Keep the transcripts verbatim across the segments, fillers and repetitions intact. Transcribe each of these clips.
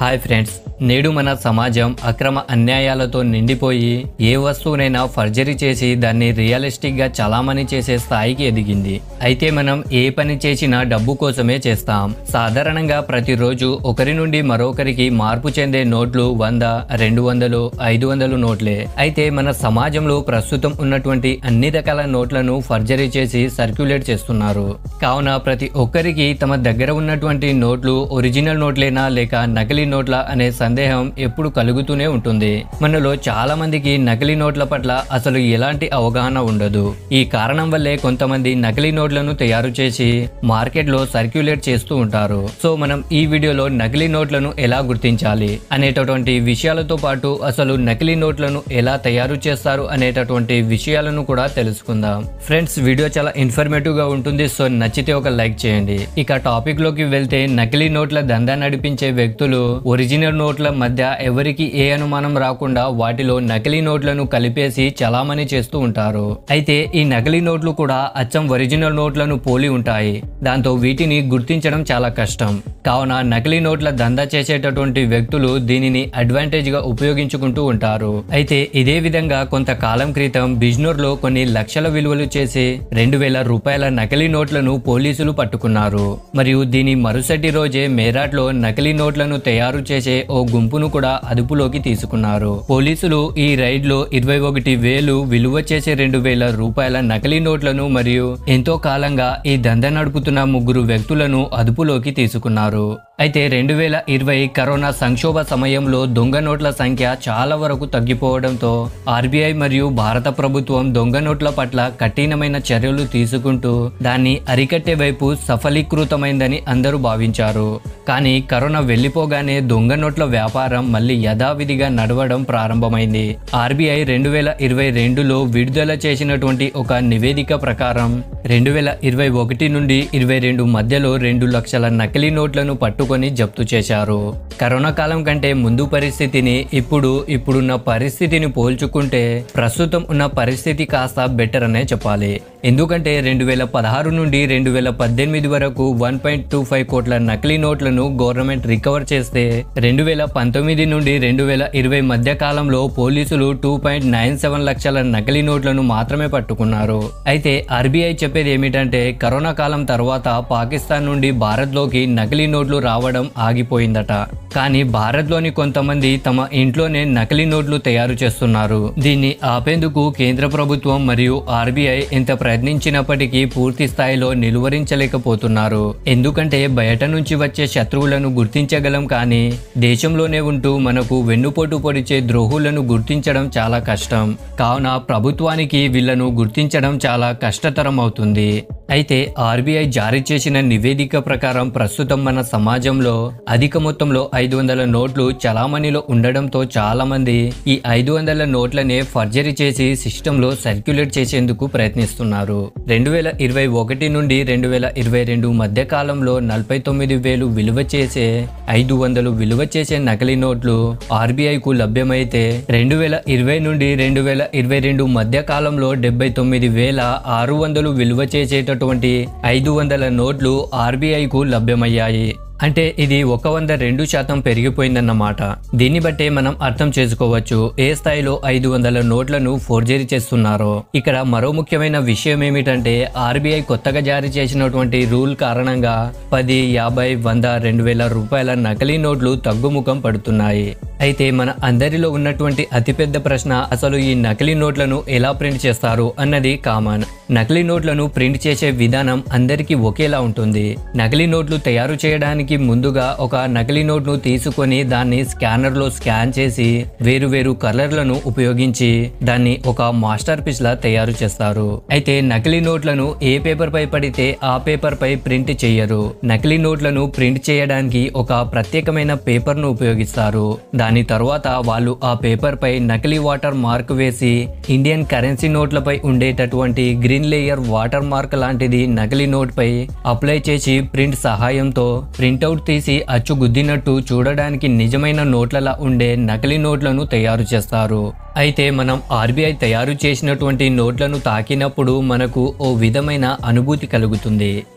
Hi friends, నేడు మన సమాజం అక్రమ అన్యాయాలతో నిండిపోయి ఏ వస్తువునైనా ఫర్జరీ చేసి దాన్ని రియలిస్టిక్ గా చలామణి చేసే స్థాయికి ఎదిగింది. అయితే మనం ఏ పని చేసినా డబ్బు కోసమే చేస్తాం. సాధారణంగా ప్రతిరోజు ఒకరి నుండి మరొకరికి మార్పు చెందే నోట్లు వంద, రెండు వందలు, ఐదు వందలు నోట్లే. అయితే మన సమాజంలో ప్రస్తుతం ఉన్నటువంటి అన్ని రకాల నోట్లను ఫర్జరీ చేసి సర్క్యులేట్ చేస్తున్నారు. కావున ప్రతి ఒక్కరికి తమ దగ్గర ఉన్నటువంటి నోట్లు ఒరిజినల్ నోట్లేనా లేక నకిలీ నోట్ల అనే సందేహం ఎప్పుడు కలుగుతూనే ఉంటుంది. మనలో చాలా మందికి నకిలీ నోట్ల పట్ల అసలు ఎలాంటి అవగాహన ఉండదు. ఈ కారణం వల్లే కొంతమంది నకిలీ నోట్లను తయారు చేసి మార్కెట్ లో సర్క్యులేట్ చేస్తూ ఉంటారు. సో మనం ఈ వీడియోలో నకిలీ నోట్లను ఎలా గుర్తించాలి అనేటటువంటి విషయాలతో పాటు అసలు నకిలీ నోట్లను ఎలా తయారు చేస్తారు అనేటటువంటి విషయాలను కూడా తెలుసుకుందాం. ఫ్రెండ్స్, వీడియో చాలా ఇన్ఫర్మేటివ్ గా ఉంటుంది. సో నచ్చితే ఒక లైక్ చేయండి. ఇక టాపిక్ లోకి వెళ్తే, నకిలీ నోట్ల దందా నడిపించే వ్యక్తులు ఒరిజినల్ నోట్ల మధ్య ఎవరికి ఏ అనుమానం రాకుండా వాటిలో నకిలీ నోట్లను కలిపేసి చలామణి చేస్తూ ఉంటారు. అయితే ఈ నకిలీ నోట్లు కూడా అచ్చం ఒరిజినల్ నోట్లను పోలి ఉంటాయి. దాంతో వీటిని గుర్తించడం చాలా కష్టం. కావున నకిలీ నోట్ల దందా చేసేటటువంటి వ్యక్తులు దీనిని అడ్వాంటేజ్ గా ఉపయోగించుకుంటూ ఉంటారు. అయితే ఇదే విధంగా కొంతకాలం క్రితం బిజ్నూర్ లో కొన్ని లక్షల విలువలు చేసి రెండు వేల రూపాయల నకిలీ నోట్లను పోలీసులు పట్టుకున్నారు. మరియు దీని మరుసటి రోజే మేరాట్ లో నకిలీ నోట్లను తయారు చేసే ఓ గుంపును కూడా అదుపులోకి తీసుకున్నారు. పోలీసులు ఈ రైడ్ లో ఇరవై ఒకటి వేలు విలువ చేసే రెండు వేల రూపాయల నకిలీ నోట్లను మరియు ఎంతో కాలంగా ఈ దందా నడుపుతున్న ముగ్గురు వ్యక్తులను అదుపులోకి తీసుకున్నారు. అయితే రెండు వేల ఇరవై కరోనా సంక్షోభ సమయంలో దొంగ నోట్ల సంఖ్య చాలా వరకు తగ్గిపోవడంతో ఆర్బీఐ మరియు భారత ప్రభుత్వం దొంగ నోట్ల పట్ల కఠినమైన చర్యలు తీసుకుంటూ దాన్ని అరికట్టే వైపు సఫలీకృతమైందని అందరూ భావించారు. కానీ కరోనా వెళ్లిపోగానే దొంగ నోట్ల వ్యాపారం మళ్ళీ యథావిధిగా నడవడం ప్రారంభమైంది. ఆర్బీఐ రెండు వేల ఇరవై రెండులో విడుదల చేసినటువంటి ఒక నివేదిక ప్రకారం రెండు వేల ఇరవై ఒకటి నుండి ఇరవై రెండు మధ్యలో రెండు లక్షల నకిలీ నోట్లను పట్టుకొని జప్తు చేశారు. కరోనా కాలం కంటే ముందు పరిస్థితిని ఇప్పుడు ఇప్పుడున్న పరిస్థితిని పోల్చుకుంటే ప్రస్తుతం ఉన్న పరిస్థితి కాస్త బెటర్ అనే చెప్పాలి. ఎందుకంటే రెండు వేల పదహారు నుండి రెండు వేల పద్దెనిమిది వరకు వన్ పాయింట్ టూ ఫైవ్ కోట్ల నకిలీ నోట్లను గవర్నమెంట్ రికవర్ చేస్తే రెండు వేల పంతొమ్మిది నుండి రెండు వేల ఇరవై మధ్య కాలంలో పోలీసులు టూ పాయింట్ నైన్ సెవెన్ లక్షల నకిలీ నోట్లను మాత్రమే పట్టుకున్నారు. అయితే ఆర్బీఐ చెప్పేది ఏమిటంటే, కరోనా కాలం తర్వాత పాకిస్తాన్ నుండి భారత్ లోకి నకిలీ నోట్లు రావడం ఆగిపోయిందట. కానీ భారత్ లోని కొంతమంది తమ ఇంట్లోనే నకిలీ నోట్లు తయారు చేస్తున్నారు. దీన్ని ఆపేందుకు కేంద్ర ప్రభుత్వం మరియు ఆర్బీఐ ఎంత ప్రయత్నించినప్పటికీ పూర్తి స్థాయిలో నిలువరించలేకపోతున్నారు. ఎందుకంటే బయట నుంచి వచ్చే శత్రువులను గుర్తించగలం, కానీ దేశంలోనే ఉంటూ మనకు వెన్నుపోటు పొడిచే ద్రోహులను గుర్తించడం చాలా కష్టం. కావున ప్రభుత్వానికి వీళ్లను గుర్తించడం చాలా కష్టతరం అవుతుంది. అయితే ఆర్బీఐ జారీ చేసిన నివేదిక ప్రకారం ప్రస్తుతం మన సమాజంలో అధిక మొత్తంలో ఐదు వందల నోట్లు చలామణిలో ఉండడంతో చాలా మంది ఈ ఐదు వందల నోట్లనే ఫర్జరీ చేసి సిస్టమ్ లో సర్క్యులేట్ చేసేందుకు ప్రయత్నిస్తున్నారు. రెండు వేల ఇరవై ఒకటి నుండి రెండు వేల ఇరవై రెండు మధ్య కాలంలో నలభై తొమ్మిది వేలు విలువ చేసే ఐదు వందలు విలువ చేసే నకిలీ నోట్లు ఆర్బీఐ కు లభ్యమైతే రెండు వేల ఇరవై నుండి రెండు వేల ఇరవై రెండు మధ్య కాలంలో డెబ్బై తొమ్మిది వేల ఆరు వందలు విలువ చేసేటటువంటి ఐదు వందల నోట్లు ఆర్బీఐ కు లభ్యమయ్యాయి. అంటే ఇది ఒక వంద రెండు శాతం పెరిగిపోయిందన్నమాట. దీన్ని బట్టే మనం అర్థం చేసుకోవచ్చు ఏ స్థాయిలో ఐదు వందల నోట్లను ఫోర్జరీ చేస్తున్నారో. ఇక్కడ మరో ముఖ్యమైన విషయం ఏమిటంటే, ఆర్బీఐ కొత్తగా జారీ చేసినటువంటి రూల్ కారణంగా పది, యాభై, వంద, రెండు వేల రూపాయల నకిలీ నోట్లు తగ్గుముఖం పడుతున్నాయి. అయితే మన అందరిలో ఉన్నటువంటి అతిపెద్ద ప్రశ్న, అసలు ఈ నకిలీ నోట్లను ఎలా ప్రింట్ చేస్తారు అన్నది కామన్. నకిలీ నోట్లను ప్రింట్ చేసే విధానం అందరికీ ఒకేలా ఉంటుంది. నకిలీ నోట్లు తయారు చేయడానికి ముందుగా ఒక నకిలీ నోట్ ను తీసుకొని దాన్ని స్కానర్ లో స్కాన్ చేసి వేరు వేరు కలర్లను ఉపయోగించి దాన్ని ఒక మాస్టర్ పీస్ లా తయారు చేస్తారు. అయితే నకిలీ నోట్లను ఏ పేపర్ పై పడితే ఆ పేపర్ పై ప్రింట్ చేయరు. నకిలీ నోట్లను ప్రింట్ చేయడానికి ఒక ప్రత్యేకమైన పేపర్ ను ఉపయోగిస్తారు. దాని తర్వాత వాళ్ళు ఆ పేపర్ పై నకిలీ వాటర్ మార్క్ వేసి ఇండియన్ కరెన్సీ నోట్లపై ఉండేటటువంటి గ్రీన్ లేయర్ వాటర్ మార్క్ లాంటిది నకిలీ నోట్ పై అప్లై చేసి ప్రింట్ సహాయంతో ప్రింట్ ప్రింట్అవుట్ తీసి అచ్చు గుద్దినట్టు చూడడానికి నిజమైన నోట్లలా ఉండే నకిలీ నోట్లను తయారు చేస్తారు. అయితే మనం ఆర్బీఐ తయారు చేసినటువంటి నోట్లను తాకినప్పుడు మనకు ఓ విధమైన అనుభూతి కలుగుతుంది.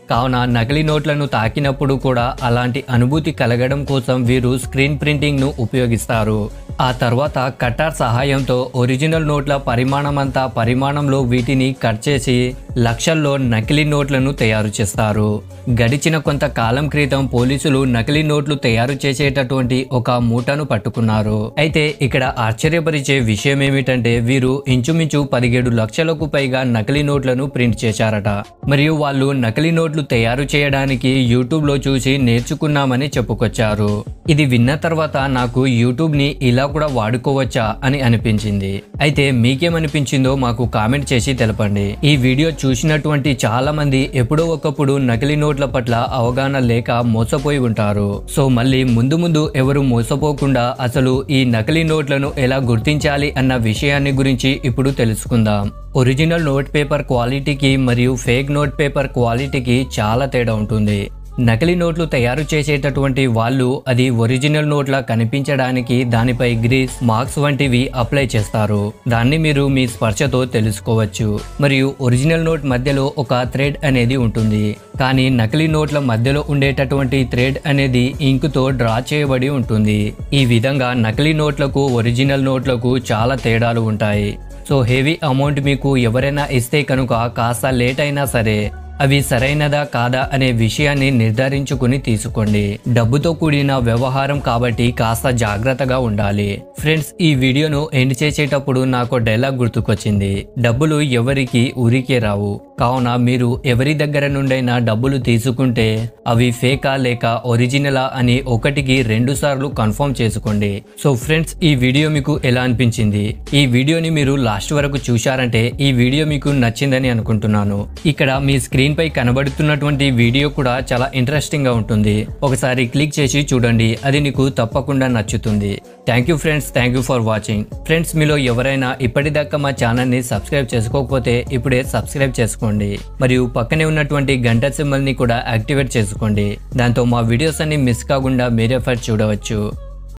కావున నకిలీ నోట్లను తాకినప్పుడు కూడా అలాంటి అనుభూతి కలగడం కోసం వీరు స్క్రీన్ ప్రింటింగ్ ను ఉపయోగిస్తారు. ఆ తర్వాత కట్టర్ సహాయంతో ఒరిజినల్ నోట్ల పరిమాణమంతా పరిమాణంలో వీటిని కట్ చేసి లక్షల్లో నకిలీ నోట్లను తయారు చేస్తారు. గడిచిన కొంతకాలం క్రితం పోలీసులు నకిలీ నోట్లు తయారు చేసేటటువంటి ఒక మూటను పట్టుకున్నారు. అయితే ఇక్కడ ఆశ్చర్యపరిచే విషయం ఏమిటంటే వీరు ఇంచుమించు పదిహేడు లక్షలకు పైగా నకిలీ నోట్లను ప్రింట్ చేశారట. మరియు వాళ్ళు నకిలీ నోట్లు తయారు చేయడానికి యూట్యూబ్ లో చూసి నేర్చుకున్నామని చెప్పుకొచ్చారు. ఇది విన్న తర్వాత నాకు యూట్యూబ్ ని ఇలా కూడా వాడుకోవచ్చా అని అనిపించింది. అయితే మీకేమనిపించిందో మాకు కామెంట్ చేసి తెలపండి. ఈ వీడియో చూసినటువంటి చాలా మంది ఎప్పుడో ఒకప్పుడు నకిలీ నోట్ల పట్ల అవగాహన లేక మోసపోయి ఉంటారు. సో మళ్ళీ ముందు ముందు ఎవరు మోసపోకుండా అసలు ఈ నకిలీ నోట్లను ఎలా గుర్తించాలి అన్న విషయాన్ని గురించి ఇప్పుడు తెలుసుకుందాం. ఒరిజినల్ నోట్ పేపర్ క్వాలిటీకి మరియు ఫేక్ నోట్ పేపర్ క్వాలిటీకి చాలా తేడా ఉంటుంది. నకిలీ నోట్లు తయారు చేసేటటువంటి వాళ్ళు అది ఒరిజినల్ నోట్లా కనిపించడానికి దానిపై గ్రీస్ మార్క్స్ వంటివి అప్లై చేస్తారు. దాన్ని మీరు మీ స్పర్శతో తెలుసుకోవచ్చు. మరియు ఒరిజినల్ నోట్ మధ్యలో ఒక థ్రెడ్ అనేది ఉంటుంది. కానీ నకిలీ నోట్ల మధ్యలో ఉండేటటువంటి థ్రెడ్ అనేది ఇంక్ తో డ్రా చేయబడి ఉంటుంది. ఈ విధంగా నకిలీ నోట్లకు ఒరిజినల్ నోట్లకు చాలా తేడాలు ఉంటాయి. సో హెవీ అమౌంట్ మీకు ఎవరైనా ఇస్తే కనుక కాస్త లేట్ అయినా సరే అవి సరైనదా కాదా అనే విషయాన్ని నిర్ధారించుకుని తీసుకోండి. డబ్బుతో కూడిన వ్యవహారం కాబట్టి కాస్త జాగ్రత్తగా ఉండాలి. ఫ్రెండ్స్, ఈ వీడియోను ఎండ్ చేసేటప్పుడు నాకు డైలాగ్ గుర్తుకొచ్చింది. డబ్బులు ఎవరికి ఊరికే రావు. కావున మీరు ఎవరి దగ్గర నుండైనా డబ్బులు తీసుకుంటే అవి ఫేకా లేక ఒరిజినలా అని ఒకటికి రెండు సార్లు కన్ఫర్మ్ చేసుకోండి. సో ఫ్రెండ్స్, ఈ వీడియో మీకు ఎలా అనిపించింది? ఈ వీడియోని మీరు లాస్ట్ వరకు చూశారంటే ఈ వీడియో మీకు నచ్చిందని అనుకుంటున్నాను. ఇక్కడ మీ స్క్రీన్ పై కనబడుతున్నటువంటి వీడియో కూడా చాలా ఇంట్రెస్టింగ్ గా ఉంటుంది. ఒకసారి క్లిక్ చేసి చూడండి, అది నీకు తప్పకుండా నచ్చుతుంది. Thank you friends, thank you for watching. Friends, మీలో ఎవరైనా ఇప్పటిదాకా మా ఛానల్ ని సబ్స్క్రైబ్ చేసుకోకపోతే ఇప్పుడే సబ్స్క్రైబ్ చేసుకోండి. మరియు పక్కనే ఉన్నటువంటి గంట సింబల్ ని కూడా యాక్టివేట్ చేసుకోండి. దాంతో మా వీడియోస్ అన్ని మిస్ కాకుండా మీరే ఫస్ట్ చూడవచ్చు.